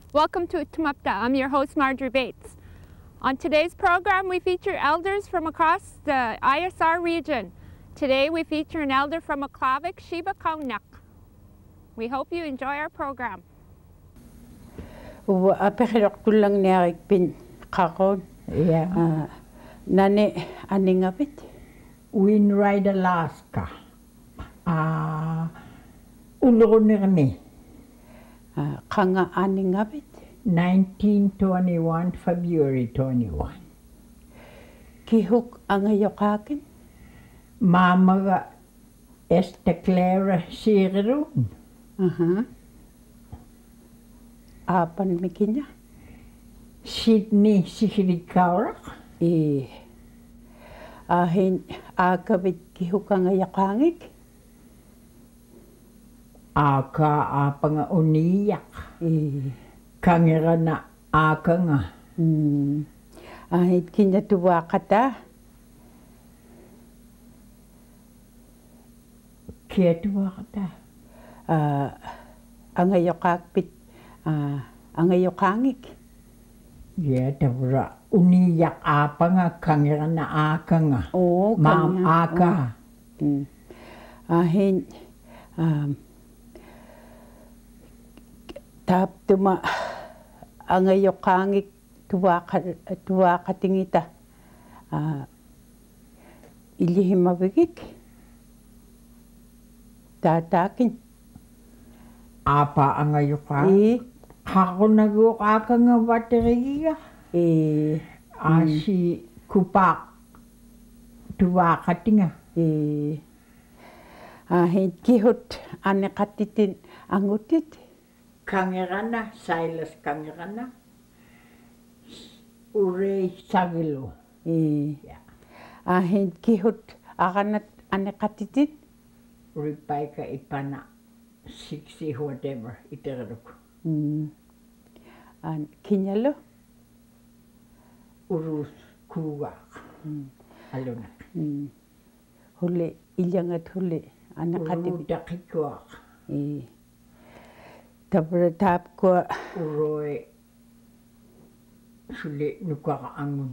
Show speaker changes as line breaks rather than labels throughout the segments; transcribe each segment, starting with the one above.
Welcome to Tumapta. I'm your host, Marjorie Bates. On today's program, we feature elders from across the ISR region. Today, we feature an elder from Aklavik, Sheba Kaunak. We hope you enjoy our program.
Apekirok tulang niyarik pin kakon.
Yeah.
Nani aningapit?
Winride, Alaska. Ulonirni.
Kanga aningapit?
1921, February 21.
Kihuk angayokakin?
Mamaga Clara Sirun.
Apan mikinya?
Sydney Sikirikaurak.
Ahin akabit kihuk angayokangik?
Aka apanga uniyak. Kangera na aka nga.
Ahit kinatuwa kata?
Kiyatuwa kata.
Angayokakpit, angayokangik?
Yeah, tawra uniyak apa nga kangera na aka nga.
Oh,
Ma'am aka.
Ahin tap tuma angayokangik tuwa katingita ilihimabigik tatakin
Apa angayuka? Kako nagukaka nga bateriya. Si kupak tuwa katinga.
Kihut anekatitin angutit.
Kangerana, Silas Kangerana. Urey Sagilo.
Kihut akanat anekatitin.
Ripay ka ipana 60 whatever iteraruk.
Kinyalo?
Urus kuwak. Aluna.
Huli, ilyangat huli. Anekatitin.
Urudakikuak.
Tabratap ko.
Uroy sulit nukaka angun.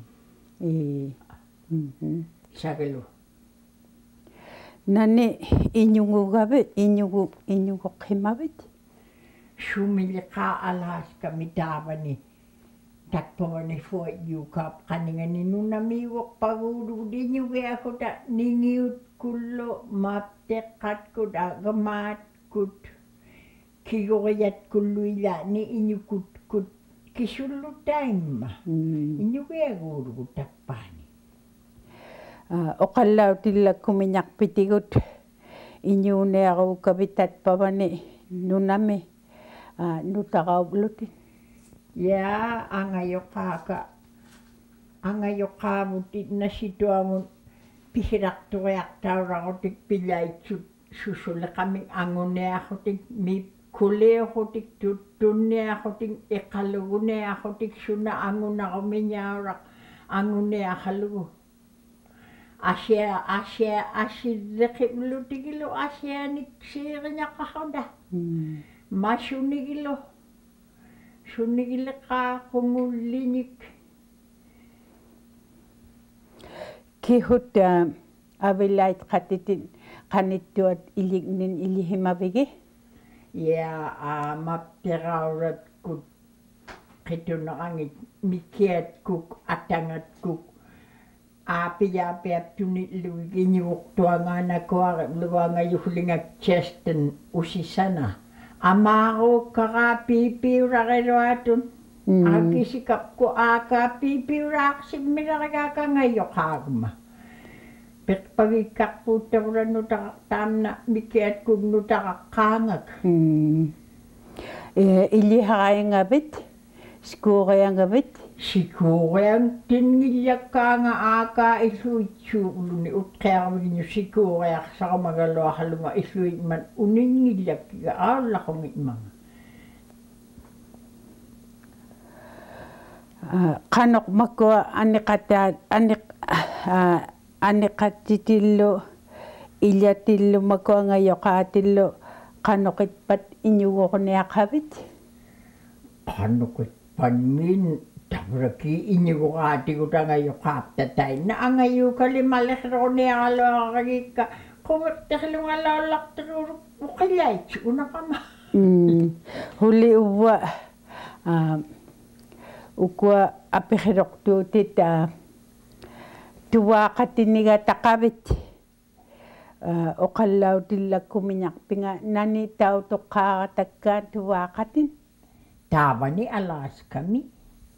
Sagalo.
Nani inyungu gabit, inyungu kimabit.
Shumilika Alaska mitavani. Takpawani for yukap kaningani nunamiwak paguru dinyuge ako ta ningiut kulo maptekat ko dagamat kut kigoyat kuluila ni inyukut kut kisulu time. Inyuge aguru takpani.
Okalaw tila kuminyak pitigot inyune ako kabitat pabani nunami nutakaw blutin.
Ya angayokamutit na situangon pihirak tuwayak tawrakotik pilay susula kaming angone akotik mi kule akotik tutune akotik ikalugune akotik suna angon ako minyawrak angone akalugu. Asya rekiplutigilo asya niksirinya kahonda. Masunigilo. Sunigilo ka kumulinik.
Kihut abilait katitin kanituat ilignin ilihimabigi?
Ya maptirawrat kut kito nakangit mikiat kuk atangat kuk. Api tunit luwi inyuk tuanga na kuarap luwa nga yuhulingak chesten usisana. Amaro kakapipiura kero atun. Akisikap ko akapipiura sigmiraka ngayok hagma. Pagikak po tawra nuta tamna mikiat kung nuta kakangak.
Ilihakay nga bit? Skukay nga bit?
Sikurean tingiyak ka nga aka isuitsulu ni utkerwin yung sikureak sa kamagalo halunga isuit man uningiyak ka ala kong itmang.
Kanok mako anikatitillo ilyatillo makuanga yokatillo kanokit pat inyugo ko niya kabit?
Kanukut panmin tabraki inyugati utanga yukapta tay na angayu kalimalik rone alo ka kumot tahlunga lak terus ukilay una kama.
Huli uwa ukwa apihiroktu tita tuwa katiniga takabit okallaw tilla kuminyak pinga nani tau toka takka tuwa katin.
Tawa ni Alaska mi.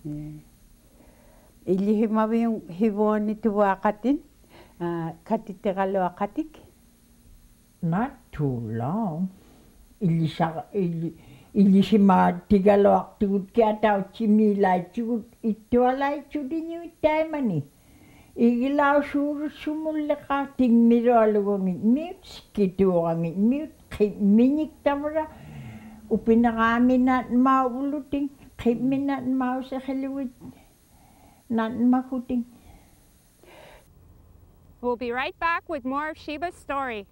Ilihimawi yung hiwoni tuwa katin katitigalo akatik.
Not too long. Ilisima tigalo aktigut kaya tau chimilay chugut itualay chudin yung taimani. Igilaw suru sumulaka tingmiro alugongin mute skituangin mute minik tamara upinakami na mauluting minat mau sa haliwid na makuting.
We'll be right back with more of Sheba's story.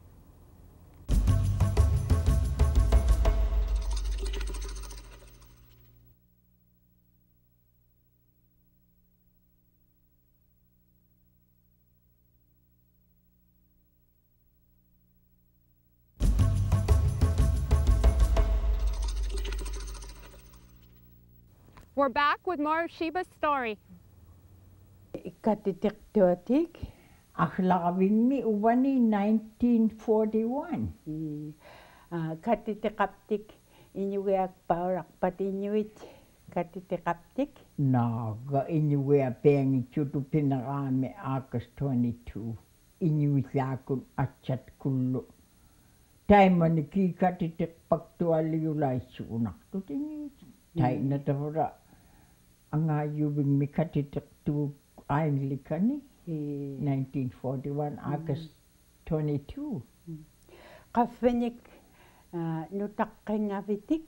We're back with more of Sheba's story.
Katitik tuatik.
Akhlakawin mi uwani 1941.
Katitikaptik inyuyak paurak pati inyuit katitikaptik.
Naga inyuyak pengi chutu pinakami August 22. Inyuit lakun achat kullo. Taimani ki katitik paktuali ulay suunak tut inyuit. Tay na tawara. Angayubing mi katitik tu Anglikani. 1941 August 22.
Kafenik nutakking avitik.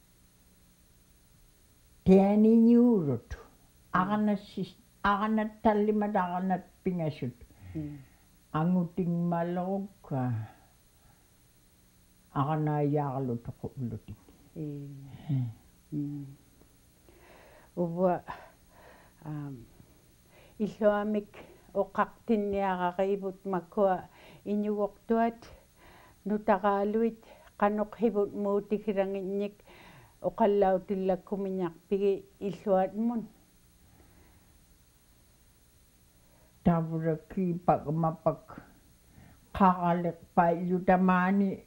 Tiani nyurut. Akanat talimad akanat pingasut. Anguting malog ka. Akanayakalo tako uluting.
Uwa iloamik o kaktin niya kakaibut makwa inyuwaktuat nutakaluit kanok hibut mo tikirangin o kalaw tila kuminyak pigi iluat mon.
Tabraki pagmapak kakalik pa yutamani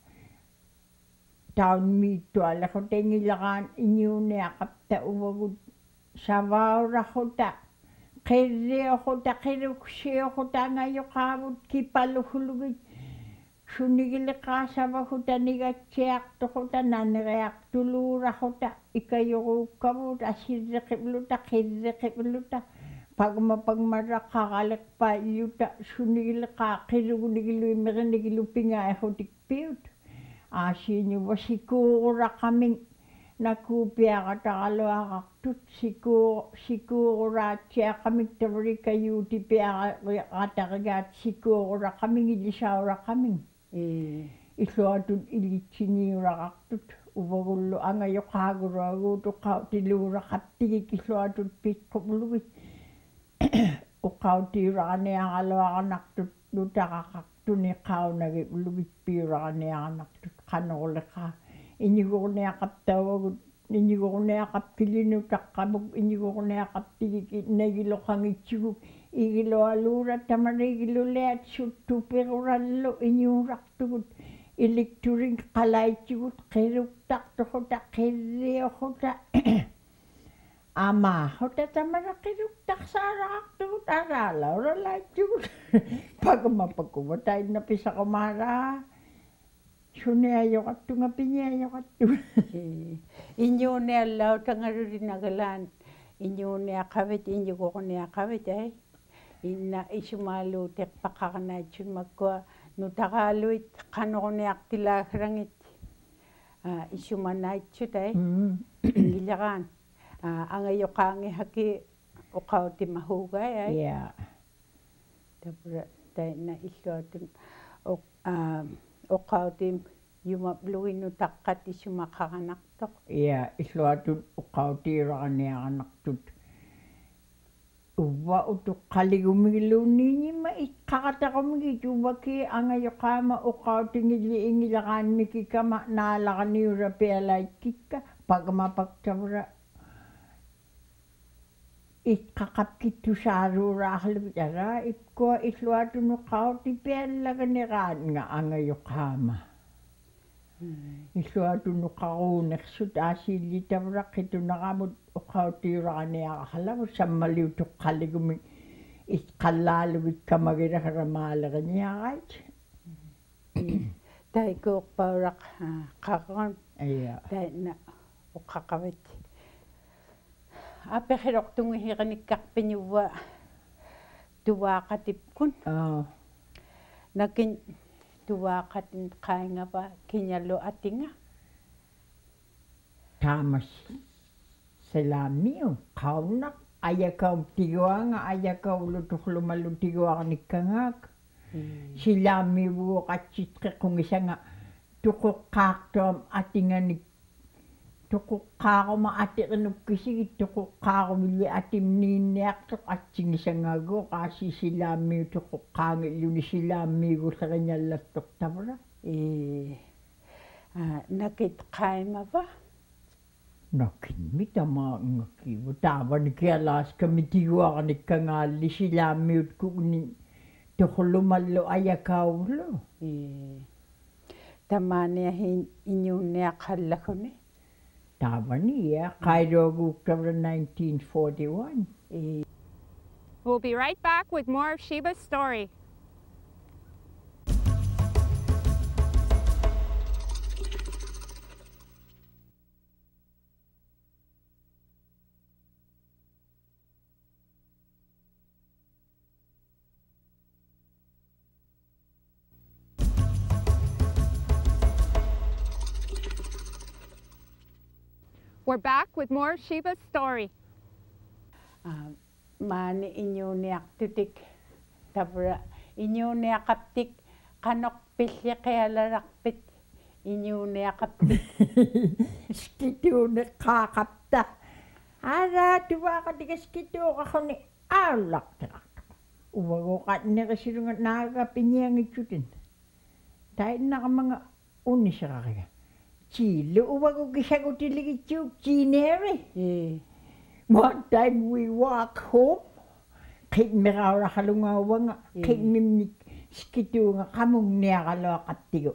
taon mito alako tengilakan inyo niya kapta uwagud sabaw rakota. Kere okota kerukse okota ngayo kabut kipaluhulugit sunigile kasaba kota niga cheak tokota nanreak tulura kota ikayo kabut asirre kebluta kere kebluta pagmapagmara kakalek pa yuta sunigile ka keruguligilu imerigilu pinga ehotik piut asinyo wasikura kaming nakupia katakalo akaktut sikura tia kaming tawari kayu tipia katakagat sikura kaming ilisaura kaming. Ito atun ilichini ura kaktut ubagulo angayo kagura aguto tilura katigi kiso atun pitkopulugit. Ukaw tirane akalo akanaktut luta kakaktun ikaw nagipulugit pirane akanaktut kanole ka. Inyugone akaptaw inyugone akapkilinu takabog inyugone akaptigi nagilokang ichug igilo alura tamarigilo leat sutu perurallo inyurak tugut ilikturing kalay chugut keruk tak tohota kere hota ama hota tamara keruk tak sarak tugut arala oralay chugut pagmapagkumatay na pisa kumara. Sune ayo kattu ngapinya ayo kattu.
Inyo ne Allah tangaruri nagalan. Inyo ne akawit inyo ko ne akawit ay. Inna isumalu tek pakakana chumakwa nutakaluit kano ne aktila rangit. Isumanay chutay. Gilakan. Angayo kangi haki ukaw ti mahugay ay.
Yeah.
Tapos tay na isotun ukaw ti Yumapluin utakkat isumakakanak.
Iya, isluatun uqautiiraqaniaqanartut. Uwa utuk qaligumigilunniñi ma iqqaqataqumigi tuvaki angayoqaama uqautingili ingilaqaanmiki kama naalaqaniura pialaikkikka pagamapaktavra iqqaqapkittu saaruuraarluvit araa ikkua isluatun uqauti piallaganiqaanga angayoqaama. Isluatun uqaruunersut aasiillitavraqitunaqamut uqautiiraqaniaqarlavu sammaliutuq qaligumi iqqallaaluvit kamagiraharamaaleqiniaqait.
Taikuuqpauraq qaqon
Iya.
taina uqqaqavit. Apeqeroqtungihiqanikkarpiñuva tuvaaqatipkun. Nakin tuvaaqatin qaingapa kinyalu atinga.
Taamas salamiu qaunaq ayakau tiguanga ayakaulutuqlumalu tiguarnikkangaak. Silamivu qatsitqequngisanga tuquqqaartuam atinganik tuquqqaaruma atiqinukkisigit tuquqqaarumilli atimniinniartoq atsingisangaagu qaasi silamiu tuquqqaangilluni silamiigulleriñallattoq tavra.
Nakit qaimava.
Nakin mitamaangakkivu taavanikialaaskami tiguarnikkangaalli silamiut kugni tuqlumallu ayakaullu.
Tamaniahin inyunniaqallakuni.
Taavania qairuaguuktavra 1941.
We'll be right back with more of Sheba's story. We're back with more of Sheba's story.
Mani inyuniaqtutik tavra inyuniaqaptik qanoq pilliqialaraqpit inyuniaqaptik.
Skituuneqqaaqapta. Ara tuvaaqatika skituuqaquni aallaqtiqartuq. Uvaguqatneqisirunga naagapiniangitsutin. Tainnaqamanga unnisaqariga. Chile uvagukisagutilligitsuuk Chineeri. One time we walk home, qitmerauraqalungauvanga qitmimnik skituunga qamungniaqaloaqattigu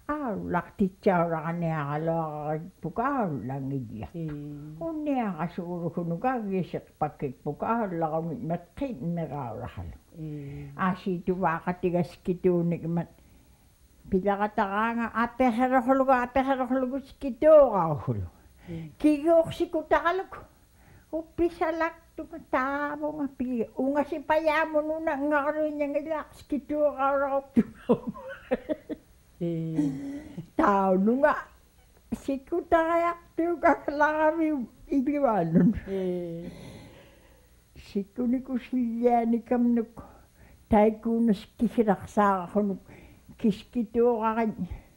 aallaqtitsauraqaniaqaloaqarippuka aallangillia unniaqasuurukunuka giseqpakkikpuka aallaqungitmat qitmerauraqalu aasiituvaaqatiga skituunikmat pilaqataqaanga apeqeroqlugu skituuqauhulu kiguuqsikutaqaluku uppisalaktuga taavunga pigi ungasipayaamununa ngaqaruiñangilaaq skituuqauraquptuga taununga sikutaqayaqtuuga laqaviu ilivaannun sikunikusilianikamnuk taikuunas kisiraqsaaqaqunuk kiskituuqaqañ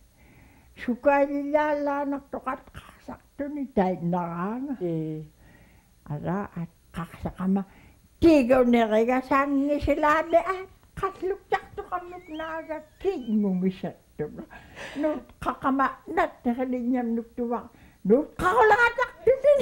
sukailillaalaanartoqatqarsaqtuni tainnaraanga ara qarsaqama tigauneriga sanngisilaane qasluktartoqannuk naaga kingungisattuga nut qaqama natteriñamnuk tuvaq nut qaulaqataqtutin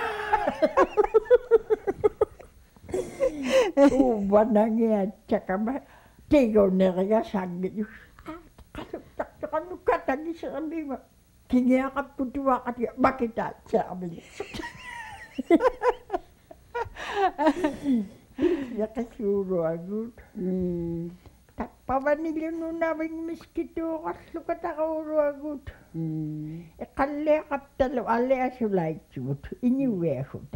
uvanangiatchakama tigauneriga sanngijus qasluktartoqannuk katangiseramiga kingiaqapputuvaaqati makitaatsaarmini Yakasuuruagut. Tappavanilununaving miskituuqarlukataqauruagut. Iqalliaqaptalu alliasulaitsut iñuviasuta.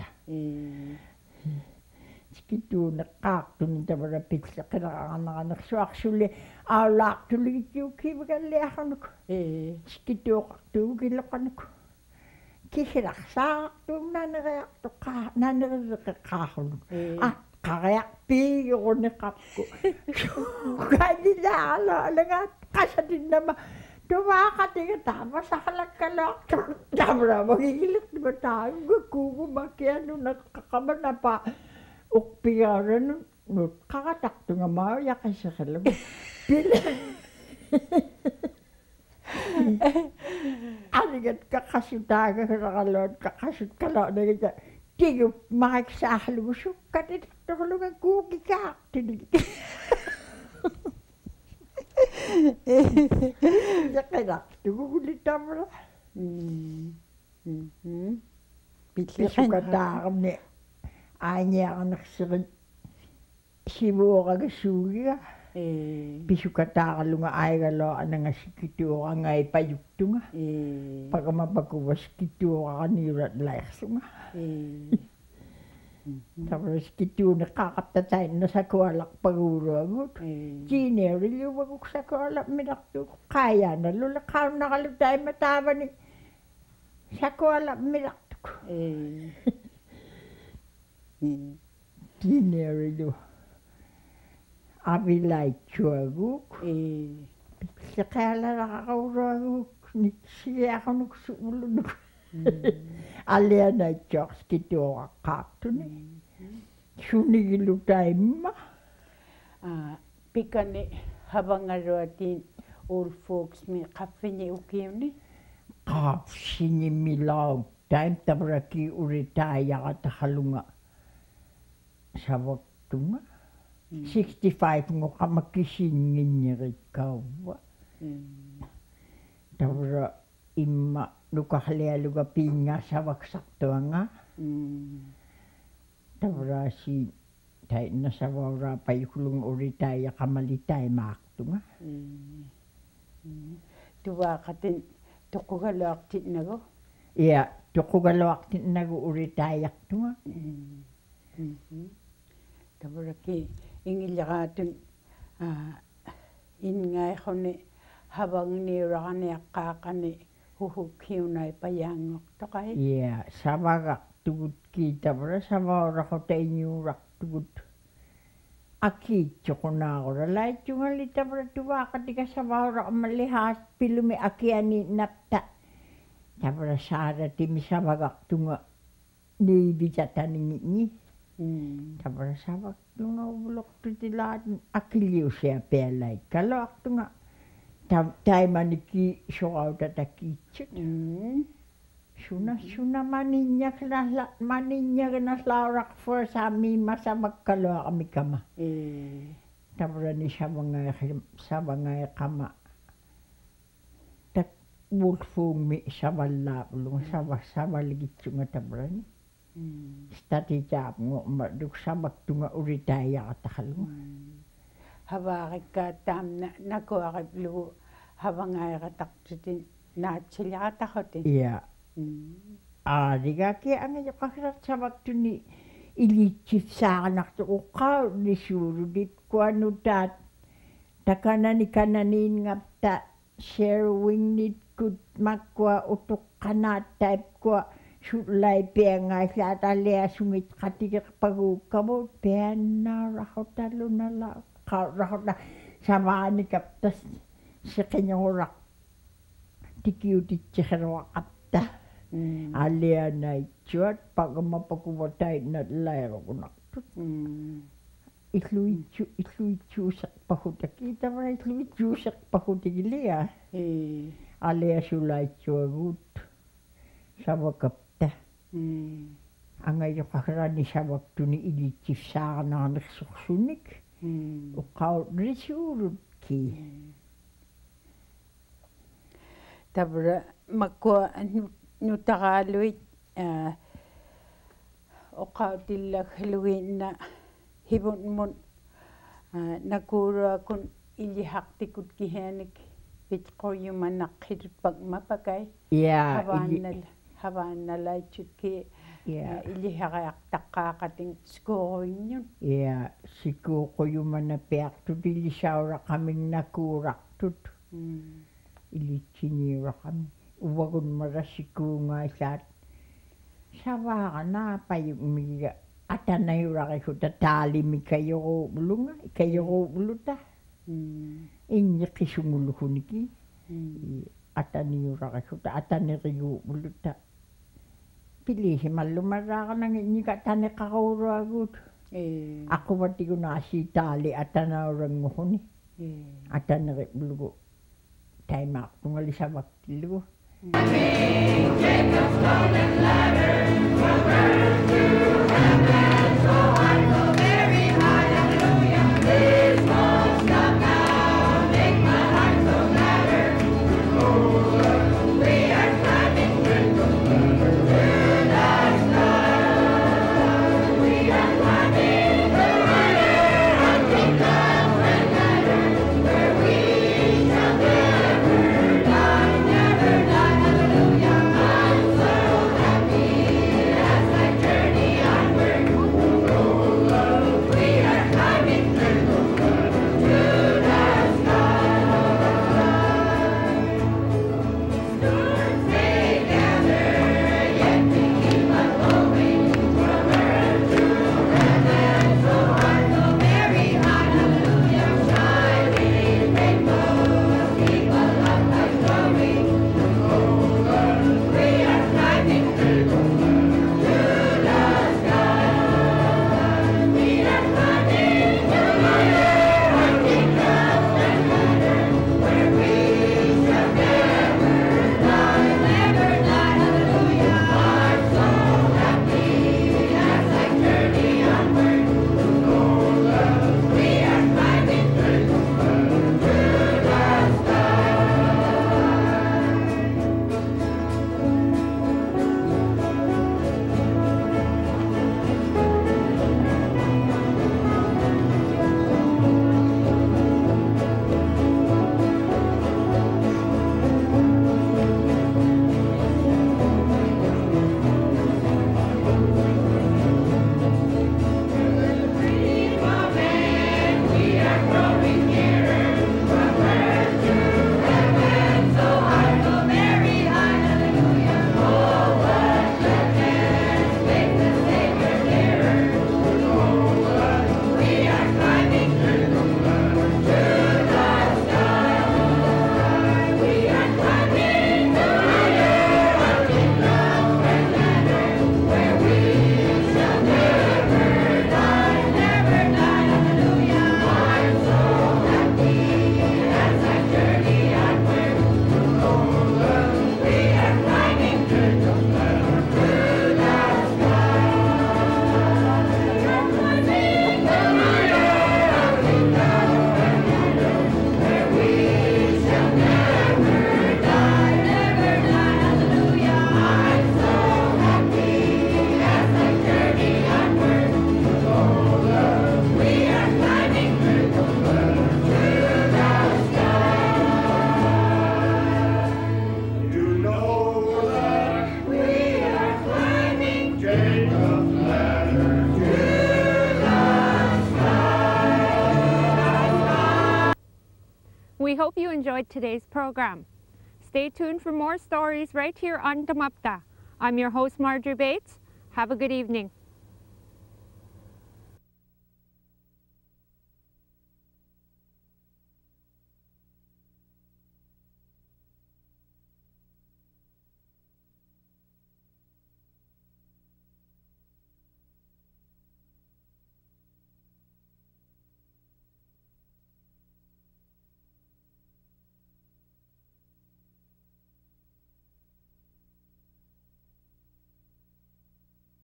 Skituuneqqaartuni tavara pitleqilaqarnaqanersuarsulli aulaaqtuligitsuukkiivigalliaqanuk. Skituuqartuugiloqanuk. Kisiraqsaaqtunnaneriaqtuqqa naneriveqeqqaarlunuk qariarpiigurneqqapku kaalilaala alangaat qasatinnama Tumakatiga tapos nakalagkalak. Dabra magigilit ko tayo. Gugugo makiano nakakaba na pa. Ukpiyaran no kakatakto nga maya kasi sa kalam. Aligat kakasutaga nakalod kakasut kalod na kita. Tigo makikisahal mo siya. Katit nakalungan kuki ka. Kaya tugulit naman. Pisukataam ni anya anak sirin sibo kagasugi ka. Pisukataam lunga ay galo anang sikitu ka ngay payukto nga. Pagka mapagkuwas kitu ka kanirat layas nga. Tapos kitu nakakaptatay na sa kualak paguragot. Gineri liwag sa kualak minakto. Kaya na lulakaw nakalutay matawa ni sa kualak minakto ko. Gineri liwag. Abilay chuaguk. Sa kala nakakauraguk. Siya ako nagsulunod. Alia na jokes kitu kakakto ni. Sunigilutay ma.
Pikane habang atin old folks mi kapini ukim ni.
Kapsini milaw. Time tabraki uritaya katahalunga. Sa waktu nga. 65 ngo kamakisingin niya ikaw. Tabra imma lukahalea luka pinga sa waksak to nga. Tabra si tayo na sa wawra pa ikulong uritaya kamalitay maakto nga.
Tuwa katin tukugalak tin nago.
Iya, tukugalak tin nago uritaya to nga.
Tabra ki ingilakatun ingay ko ni habang nirani akakani huhukiw na ipayangok to kay.
Iya, sabagak tugod kita para sabara ko tayo nyurak tugod. Akit ko na ako ralay yung alita para tuwa ka di ka sabara malihas pilumi akiani napta. Tabra sara timi sabagak tunga ni bijatan ni. Tabra sabak tunga ulok tutilat akiliw siya pelay. Kalau ak tunga tayo maniki soaw tatakicit. Suna maninyak na laurak for sa mi masabag kalo kami kama. Tabra ni sabangay kama. Tak bulfung mi sabalap lung sabaligit yung tabra ni. Stati jab ngo maduk sabag tunga uritaya katakalunga.
Habang ka tam na ko akiblu habang ay kataktutin na sila katakotin.
Iya. Diga ki ang yung kakirat sabag tu ni ilichit sa anak to ukaw ni suru dit ko ano dat takana ni kananin ngapta sharing nit kut makwa utok kanat type ko sulay penga sa talya sungit katika pagukamo pena rahotalo na la rahot na sama ni kaptas sa kanyang orak tikiutit chihero kapta alia na ichuat pag mapakuwatay na layro ko naktut itluichu sak pahuta kita para itluichu sak pahuta gilia alia sulay chuagut sabag kapta angay yung kakarani sabag tu ni ilichif sa na nagsuksunik ukaw risurut ki
tabra makwa nutakaloy ukaw tilak haluin na hibon mon nakura kun ilihak tikut kihanik bitko yung manakit pag mapagay haban na laichut ki ilihak takakating skoin yun
siko ko yung manapiak tu dilisawra kaming nakurak tut ilichinira kami uwagon marasiko nga isat sawa ka na pa yung umiga ata na yung rakay ko tatali mi kayo ko ulo nga kayo ko ulo ta inya kisungulu ko niki ataniuraqasuta ataneriuuluta pilisimallumarraaqanangi nika taneqaruuruaguut aquvatigunaqasiitaali atanauranguhuni ataneriulugu taimaaqtungalisavaktillugu Jacob's golden ladder from earth to heaven, so high, so very high, hallelujah. Please won't stop now, make my heart so gladder. We are climbing to the sky. We are climbing the ladder of kingdom and ladder, where we shall never die, never die. Hallelujah. I'm so happy as I journey onward. We are climbing through to the sky. Storms may gather, yet we keep on going from earth to heaven. So high, so very high, hallelujah. Shining rainbows keep a love light glowing. We are climbing through to the sky. We are climbing the ladder of kingdom and ladder, where we shall never die, never die. Hallelujah. I'm so happy as I journey onward. We are climbing through to the sky. We are growing nearer from earth to heaven, so high, so very high, hallelujah. Oh, what goodness makes the Savior nearer. We are climbing through to the sky. We are climbing the ladder of kingdom and ladder, where we shall never die, never die. Hallelujah. I'm so happy as I journey onward. We are climbing through to the sky. We're climbing the ladder of kingdom and ladder, where we shall never die, never die. Hallelujah. I'm so happy as I journey onward. We are climbing through to the sky.
You know that
We are climbing
Jacob's ladder
We hope you enjoyed today's program. Stay tuned for more stories right here on Damapta. I'm your host, Marjorie Bates. Have a good evening.